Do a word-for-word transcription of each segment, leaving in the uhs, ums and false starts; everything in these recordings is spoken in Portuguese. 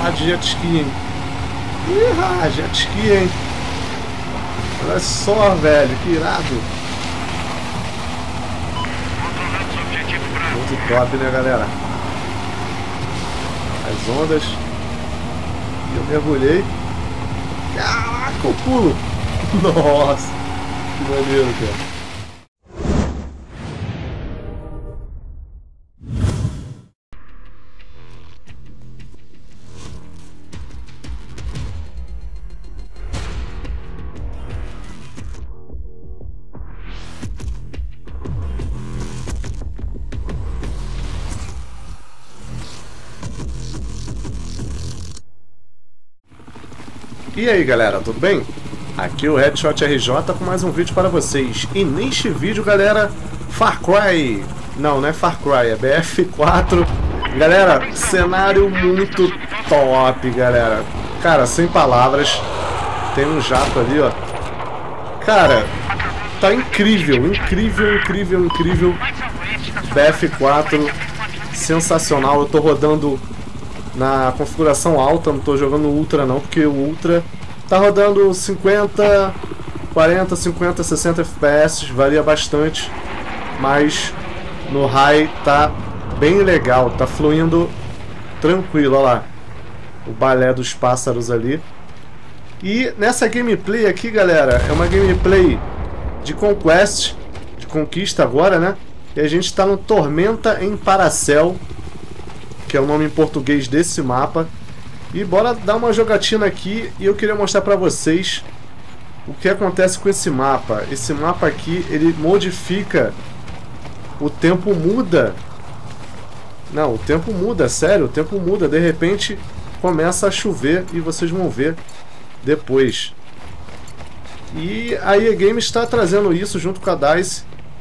lá de jet ski, hein? Ih, jet ski, hein? Olha só, velho, que irado. Muito top, né, galera? As ondas. Eu mergulhei. Caraca, o pulo. Nossa, que maneiro, cara. E aí galera, tudo bem? Aqui é o Headshot R J com mais um vídeo para vocês. E neste vídeo, galera, Far Cry... Não, não é Far Cry, é B F quatro. Galera, cenário muito top, galera. Cara, sem palavras. Tem um jato ali, ó. Cara, tá incrível, incrível, incrível, incrível. B F quatro, sensacional. Eu tô rodando na configuração alta, não tô jogando Ultra não, porque o Ultra tá rodando cinquenta, quarenta, cinquenta, sessenta F P S, varia bastante, mas no High tá bem legal, tá fluindo tranquilo, olha lá, o balé dos pássaros ali. E nessa gameplay aqui, galera, é uma gameplay de Conquest, de conquista agora, né? E a gente tá no Tormenta em Paracel, que é o nome em português desse mapa. E bora dar uma jogatina aqui. E eu queria mostrar pra vocês o que acontece com esse mapa. Esse mapa aqui, ele modifica. O tempo muda. Não, o tempo muda, sério, o tempo muda. De repente começa a chover e vocês vão ver depois. E a E A Games está trazendo isso junto com a DICE,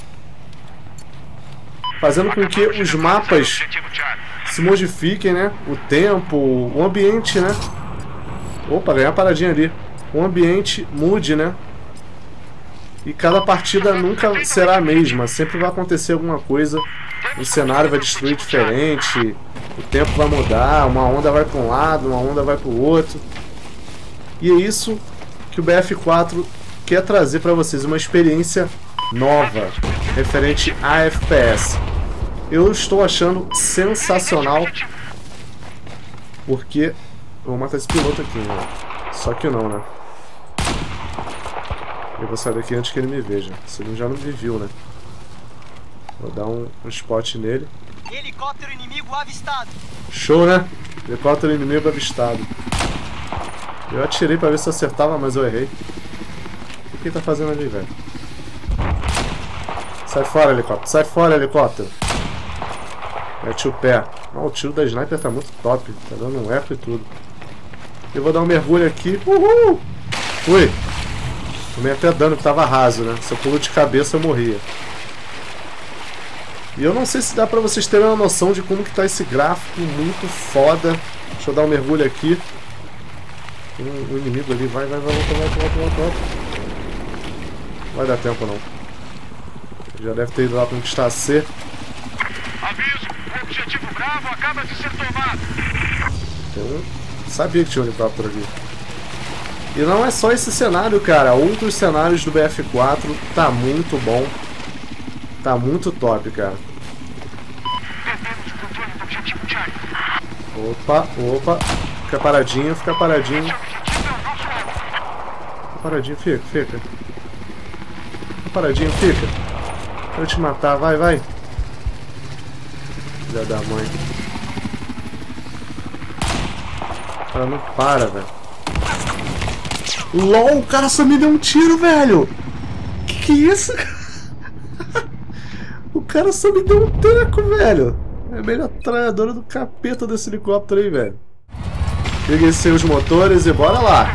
fazendo com que os mapas se modifiquem, né? O tempo, o ambiente, né? Opa, ganhei uma paradinha ali. O ambiente mude, né? E cada partida nunca será a mesma. Sempre vai acontecer alguma coisa. O cenário vai destruir diferente. O tempo vai mudar. Uma onda vai para um lado, uma onda vai para o outro. E é isso que o B F quatro quer trazer para vocês. Uma experiência nova referente a F P S. Eu estou achando sensacional, porque eu vou matar esse piloto aqui, né? Só que não, né? Eu vou sair daqui antes que ele me veja, se ele já não me viu, né? Vou dar um, um spot nele. Helicóptero inimigo avistado. Show, né? Helicóptero inimigo avistado. Eu atirei pra ver se eu acertava, mas eu errei. O que ele tá fazendo ali, velho? Sai fora, helicóptero. Sai fora, helicóptero. Mete o pé. Oh, o tiro da sniper tá muito top. Tá dando um eco e tudo. Eu vou dar um mergulho aqui. Uhul! Fui! Tomei até dano que tava raso, né? Se eu pulo de cabeça eu morria. E eu não sei se dá pra vocês terem uma noção de como que tá esse gráfico muito foda. Deixa eu dar um mergulho aqui. Tem um, um inimigo ali. Vai, vai, vai, volta, volta, volta, volta, volta. Não vai dar tempo não. Já deve ter ido lá conquistar a C. Aviso, o objetivo Bravo acaba de ser tomado. Eu sabia que tinha um helicóptero ali. E não é só esse cenário, cara. Outros cenários do B F quatro tá muito bom. Tá muito top, cara. Opa, opa. Fica paradinho, fica paradinho. Fica paradinho, fica, fica. Fica paradinho, fica. Vou te matar, vai, vai. Filha da mãe. O cara não para, velho. LOL, o cara só me deu um tiro, velho. Que que é isso? O cara só me deu um teco, velho. É a metralhadora do capeta desse helicóptero aí, velho. Peguei os motores e bora lá.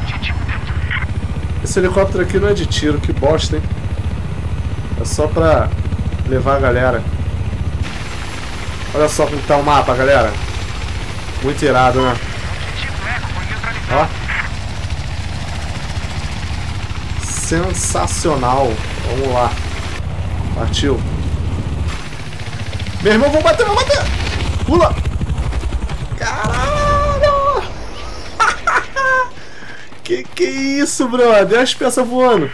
Esse helicóptero aqui não é de tiro, que bosta, hein? É só pra levar a galera. Olha só como tá o mapa, galera. Muito irado, né? Ó. Sensacional. Vamos lá. Partiu. Meu irmão, vou bater, vou bater. Pula. Caralho. Que que é isso, brother? Olha as peças voando.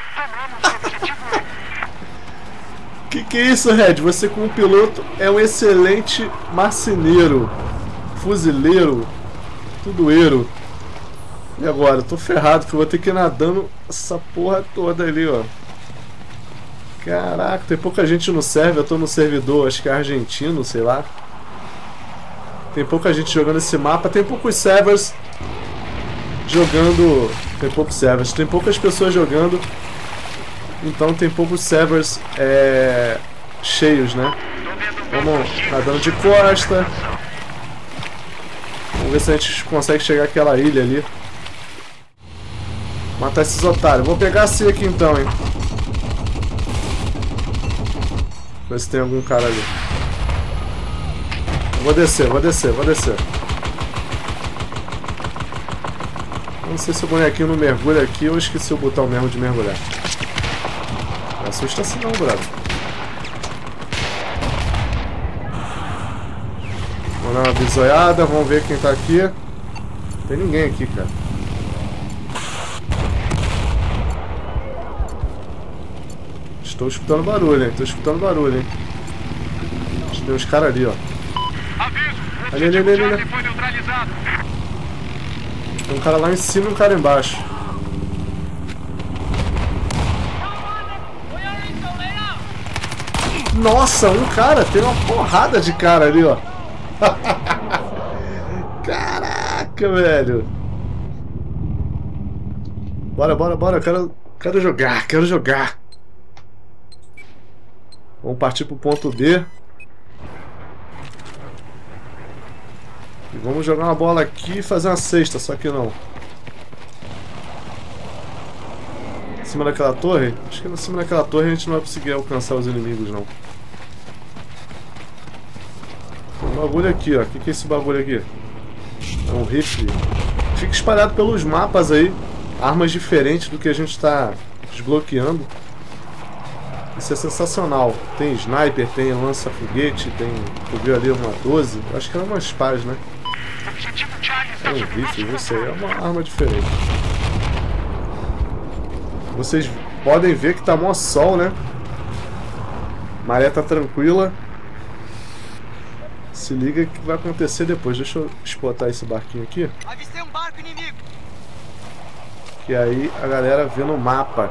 Que que é isso, Red? Você como piloto é um excelente marceneiro, fuzileiro, tudoeiro. E agora? Eu tô ferrado que eu vou ter que ir nadando essa porra toda ali, ó. Caraca, tem pouca gente no server. Eu tô no servidor, acho que é argentino, sei lá. Tem pouca gente jogando esse mapa. Tem poucos servers jogando. Tem poucos servers. Tem poucas pessoas jogando. Então tem poucos servers é, cheios, né? Vamos nadando de costa. Vamos ver se a gente consegue chegar àquela ilha ali. Matar esses otários. Vou pegar a C aqui então, hein? Ver se tem algum cara ali. Vou descer, vou descer, vou descer. Não sei se o bonequinho não mergulha aqui ou esqueci o botão mesmo de mergulhar. Não assusta assim não, brother. Vamos dar uma bisoiada, vamos ver quem tá aqui. Não tem ninguém aqui, cara. Estou escutando barulho, hein? Estou escutando barulho, hein? Acho que tem uns caras ali, ó. Ali, ali, ali, ali, ali. Tem um cara lá em cima e um cara embaixo. Nossa, um cara, tem uma porrada de cara ali, ó. Caraca, velho. Bora, bora, bora. Quero, quero jogar, quero jogar. Vamos partir pro ponto B. E vamos jogar uma bola aqui e fazer uma cesta, só que não. Em cima daquela torre? Acho que em cima daquela torre a gente não vai conseguir alcançar os inimigos, não. Tem um bagulho aqui, ó. O que, que é esse bagulho aqui? É um rifle. Fica espalhado pelos mapas aí. Armas diferentes do que a gente está desbloqueando. Isso é sensacional. Tem sniper, tem lança-foguete, tem... Tu viu ali uma doze? Acho que era umas pás, né? É um rifle, não sei. É uma arma diferente. Vocês podem ver que tá mó sol, né? Maré tá tranquila. Se liga que vai acontecer depois. Deixa eu explotar esse barquinho aqui. Avistei um barco inimigo. Que aí a galera vê no mapa.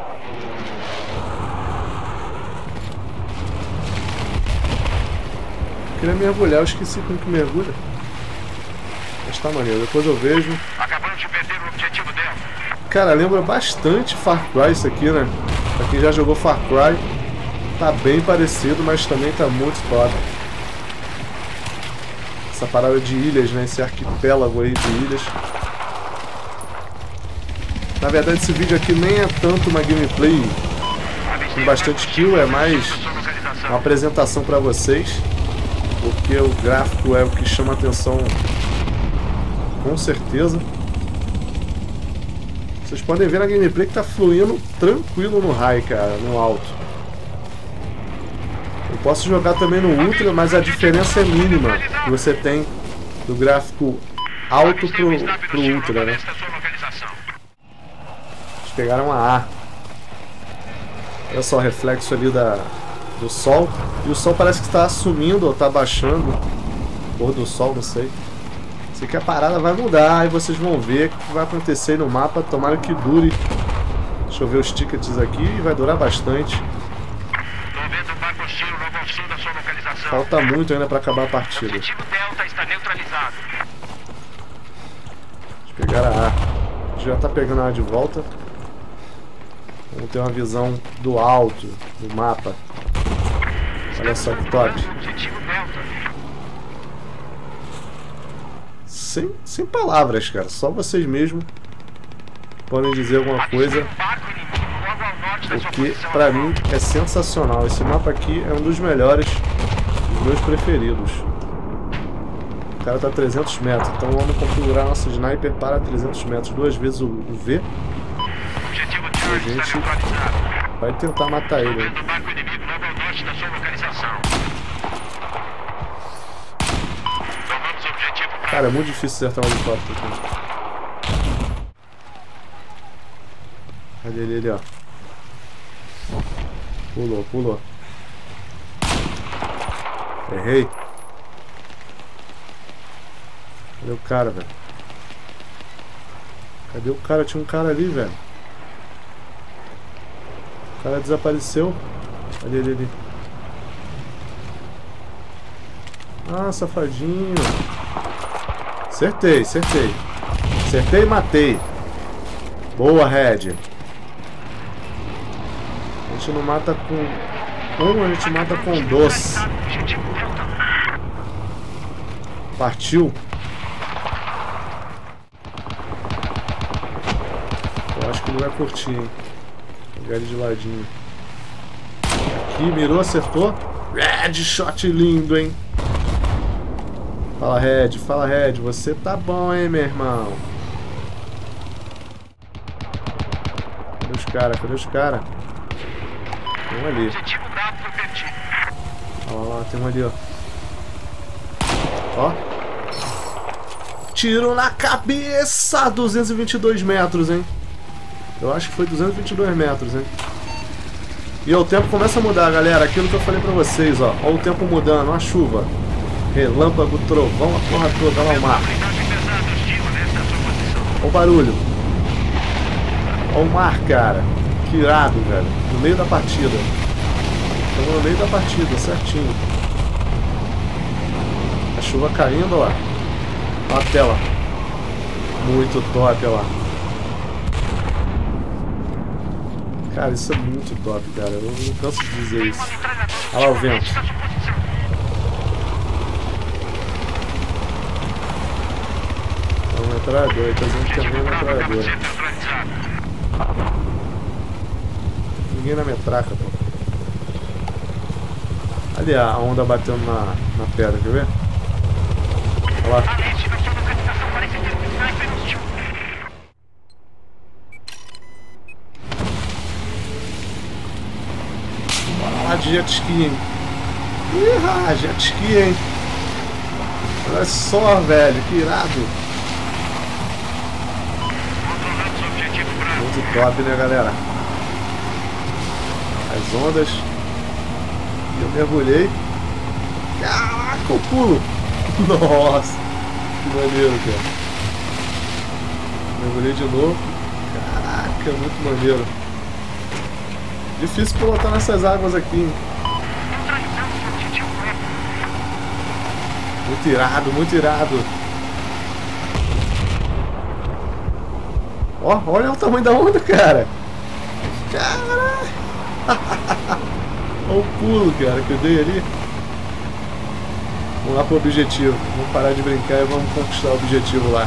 Eu queria mergulhar, eu esqueci como que mergulha. Mas tá maneiro, depois eu vejo. Acabamos de perder o objetivo dela. Cara, lembra bastante Far Cry isso aqui, né? Pra quem já jogou Far Cry, tá bem parecido, mas também tá muito top. Essa parada de ilhas, né? Esse arquipélago aí de ilhas. Na verdade esse vídeo aqui nem é tanto uma gameplay com bastante kill, é mais uma apresentação pra vocês. Porque o gráfico é o que chama a atenção, com certeza. Vocês podem ver na gameplay que tá fluindo tranquilo no high, cara, no alto. Eu posso jogar também no ultra, mas a diferença é mínima que você tem do gráfico alto pro, pro ultra, né? Eles pegaram a A. Olha só o reflexo ali da... do sol, e o sol parece que está sumindo ou está baixando, pôr do sol, não sei. Sei que a parada vai mudar e vocês vão ver o que vai acontecer no mapa. Tomara que dure. Deixa eu ver os tickets aqui, vai durar bastante. Falta muito ainda para acabar a partida. Deixa eu pegar a A. A gente já está pegando a A de volta. Vamos ter uma visão do alto do mapa. Olha só que top. Sem, sem palavras, cara. Só vocês mesmos podem dizer alguma coisa. Porque pra mim é sensacional. Esse mapa aqui é um dos melhores, dos meus preferidos. O cara tá a trezentos metros. Então vamos configurar nosso sniper para trezentos metros. Duas vezes o, o V. E a gente vai tentar matar ele. Cara, é muito difícil acertar um helicóptero aqui. Olha ele ali, ó. Pulou, pulou. Errei. Cadê o cara, velho? Cadê o cara? Tinha um cara ali, velho. O cara desapareceu. Olha ele ali. Ah, safadinho. Acertei, acertei. Acertei e matei. Boa, Red. A gente não mata com um, a gente mata com dois. Partiu. Eu acho que ele vai curtir, hein. Vou pegar ele de ladinho. Aqui, mirou, acertou. Red shot lindo, hein. Fala, Red, fala, Red. Você tá bom, hein, meu irmão. Cadê os caras? Cadê os caras? Tem um ali. Olha lá, lá, tem um ali, ó. Ó. Tiro na cabeça! duzentos e vinte e dois metros, hein? Eu acho que foi duzentos e vinte e dois metros, hein? E ó, o tempo começa a mudar, galera. Aquilo que eu falei pra vocês, ó. Ó o tempo mudando, ó a chuva. Relâmpago, trovão, a porra toda. Olha lá o mar. Olha o barulho. Olha o mar, cara. Que irado, velho. No meio da partida. Estamos no meio da partida, certinho. A chuva caindo, ó. Olha a tela. Muito top, ó lá. Cara, isso é muito top, cara. Eu não canso de dizer isso. Olha lá o vento. É uma metralhadora, ele tá dizendo que também é uma metralhadora. Ninguém na metraca, pô. Ali a onda batendo na, na pedra, quer ver? Olha lá. Bora lá de jet ski, hein? Ih, jet ski, hein? Olha só, velho, que irado. Muito top, né, galera? As ondas. Eu mergulhei. Caraca, eu pulo. Nossa, que maneiro, cara. Mergulhei de novo. Caraca, muito maneiro. Difícil pilotar nessas águas aqui, hein? Muito irado, muito irado. Ó, olha o tamanho da onda, cara. Caraca. Olha o pulo, cara, que eu dei ali. Vamos lá pro objetivo. Vamos parar de brincar e vamos conquistar o objetivo lá.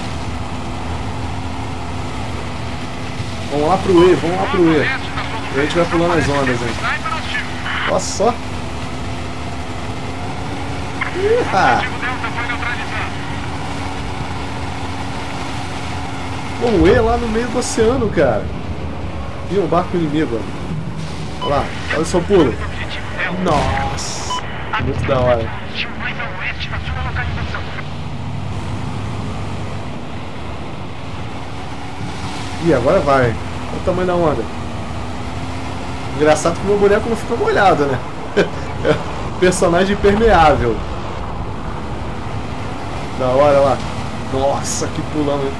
Vamos lá pro E, vamos lá pro E. E a gente vai pulando as ondas, hein. Olha só. Iha. Pô, o E lá no meio do oceano, cara. Ih, um barco inimigo, ó. Olha lá, olha o seu pulo. Nossa, muito da hora. Ih, agora vai. Olha o tamanho da onda. Engraçado que o meu boneco não fica molhado, né? Personagem impermeável. Da hora, olha lá. Nossa, que pulão, hein?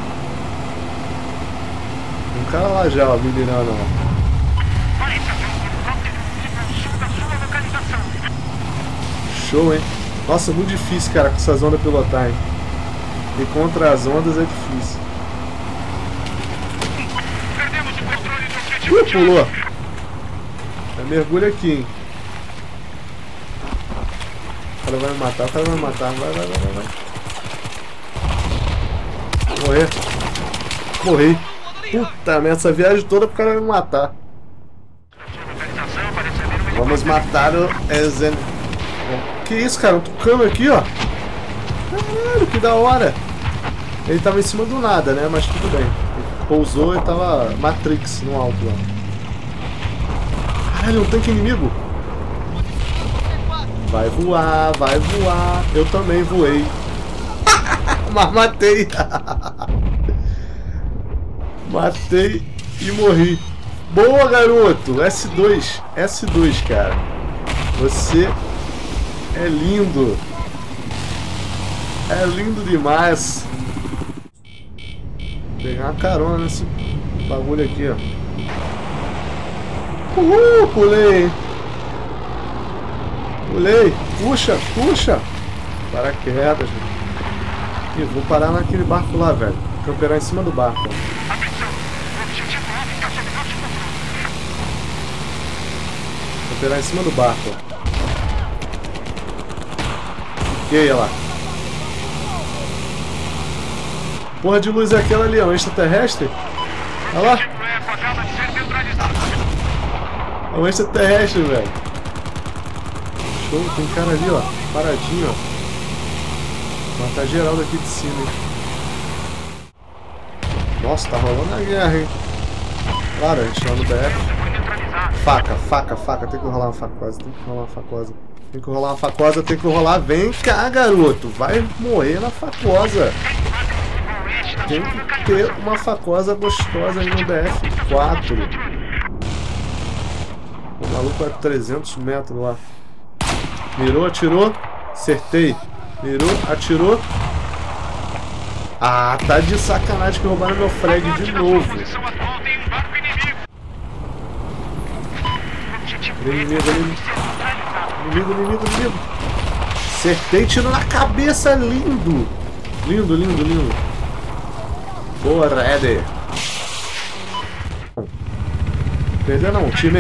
Um cara lá já, ó, me mirando, ó. Show, hein? Nossa, muito difícil, cara, com essas ondas pilotar, hein? E contra as ondas é difícil. Ih, pulou. Já mergulha aqui, hein? O cara vai me matar, o cara vai me matar. Vai, vai, vai, vai, vai. Morrer. Morri. Puta merda, essa viagem toda pro cara me matar. Vamos matar o Ezen. Que isso, cara? Um tucano aqui, ó. Caralho, que da hora. Ele tava em cima do nada, né? Mas tudo bem. Ele pousou e tava Matrix no alto lá. Caralho, um tanque inimigo. Vai voar, vai voar. Eu também voei. Mas matei. Matei e morri. Boa, garoto! S dois. S dois, cara. Você é lindo. É lindo demais. Vou pegar uma carona nesse bagulho aqui, ó. Uhul, pulei. Pulei. Puxa, puxa. Paraquedas. E vou parar naquele barco lá, velho. Camperar em cima do barco. Ó. Camperar em cima do barco. Ó. E aí, olha lá. Porra de luz é aquela ali, ó. Um extraterrestre? Olha lá. É um extraterrestre, velho. Show, tem cara ali, ó. Paradinho, ó. Matar geral daqui de cima, hein. Nossa, tá rolando a guerra, hein. Claro, a gente tá no B F. Faca, faca, faca. Tem que rolar uma facosa, tem que rolar uma facosa. Tem que rolar uma facosa, tem que rolar. Vem cá, garoto. Vai morrer na facosa. Tem que ter uma facosa gostosa aí no B F quatro. O maluco é trezentos metros lá. Mirou, atirou. Acertei. Mirou, atirou. Ah, tá de sacanagem que roubaram meu frag de novo. Inimigo, inimigo. Inimigo, inimigo, inimigo. Acertei, tiro na cabeça. Lindo. Lindo, lindo, lindo. Boa, Red. Perdeu não, time.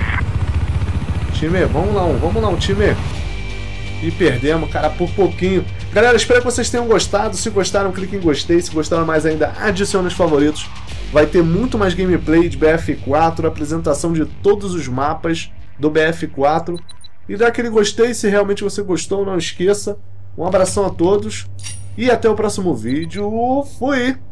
Time, vamos lá, vamos lá, time. E perdemos, cara, por pouquinho. Galera, espero que vocês tenham gostado. Se gostaram, clique em gostei. Se gostaram mais ainda, adicione os favoritos. Vai ter muito mais gameplay de B F quatro, apresentação de todos os mapas do B F quatro. E dá aquele gostei se realmente você gostou, não esqueça. Um abração a todos e até o próximo vídeo. Fui!